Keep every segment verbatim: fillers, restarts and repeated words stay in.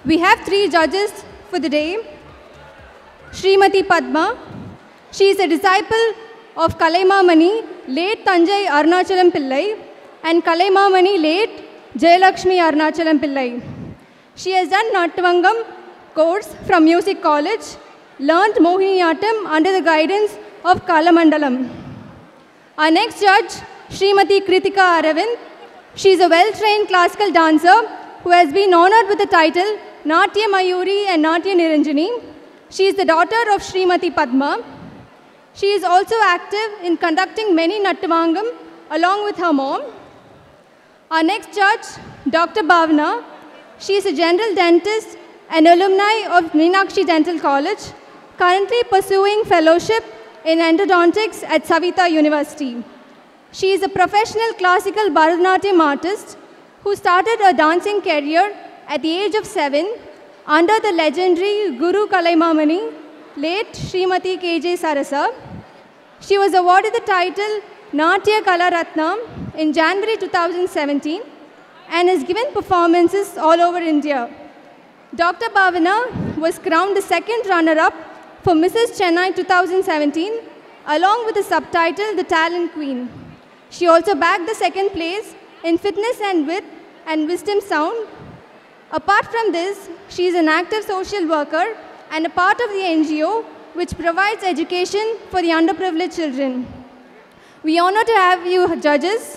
We have three judges for the day. Srimati Padma. She is a disciple of Kalaimamani, late Tanjai Arunachalam Pillai, and Kalaimamani, late Jayalakshmi Arunachalam Pillai. She has done Nattavangam course from Music College, learned Mohiniyattam under the guidance of Kalamandalam. Our next judge, Srimati Kritika Aravind. She is a well-trained classical dancer who has been honored with the title Natya Mayuri and Natya Niranjani. She is the daughter of Srimati Padma. She is also active in conducting many Nattavangam along with her mom. Our next judge, Doctor Bhavana. She is a general dentist and alumni of Meenakshi Dental College, currently pursuing fellowship in endodontics at Savita University. She is a professional classical Bharatanatyam artist who started a dancing career at the age of seven under the legendary Guru Kalaimamani, late Srimati K J Sarasa. She was awarded the title Natya Kala Ratnam in January two thousand seventeen and has given performances all over India. Doctor Bhavana was crowned the second runner-up for Missus Chennai two thousand seventeen, along with the subtitle The Talent Queen. She also bagged the second place in Fitness and Wit and Wisdom Sound. Apart from this, she is an active social worker and a part of the N G O which provides education for the underprivileged children. We honor to have you judges.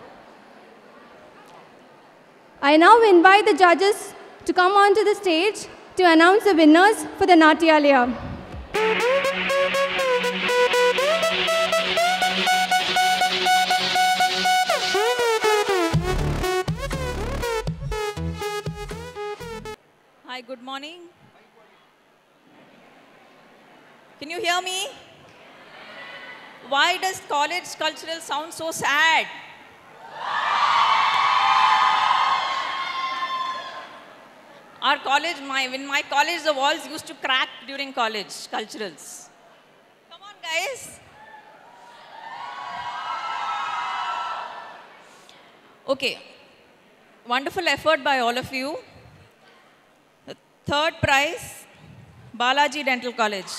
I now invite the judges to come onto the stage to announce the winners for the Natyalaya. Hi, good morning. Can you hear me? Why does college cultural sound so sad? Our college, my, in my college, the walls used to crack during college culturals. Come on, guys. Okay. Wonderful effort by all of you. The third prize, Balaji Dental College.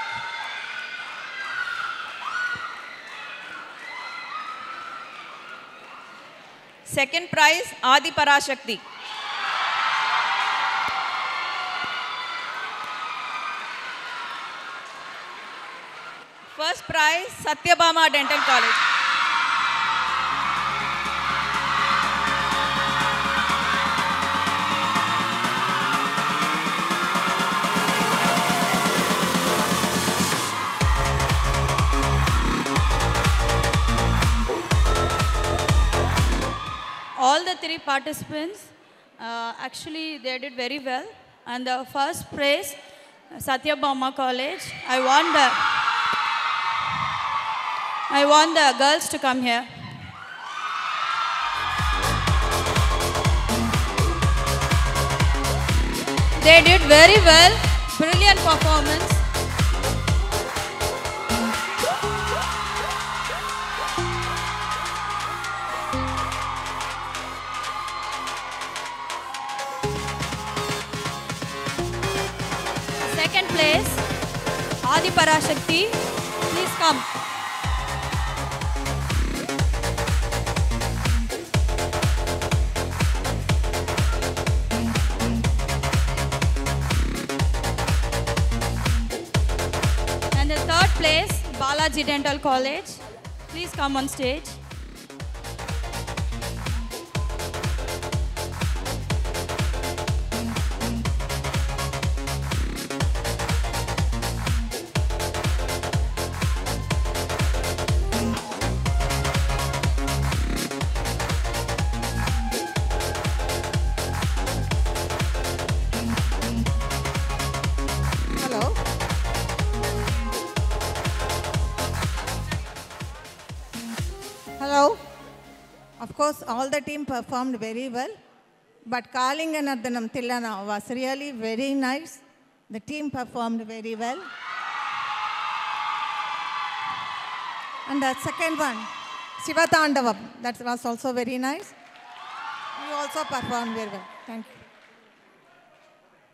Second prize, Adi Parashakti. First prize, Satyabhama Dental College. All the three participants, uh, actually they did very well. And the first prize, Satyabhama College, I won the I want the girls to come here. They did very well. Brilliant performance. Second place, Adi Parashakti. Please come. Place, Balaji Dental College. Please come on stage. Hello. Of course, all the team performed very well, but Kalinganardanam Tillana was really very nice. The team performed very well. And the second one, Shivatandavam, that was also very nice. You also performed very well. Thank you.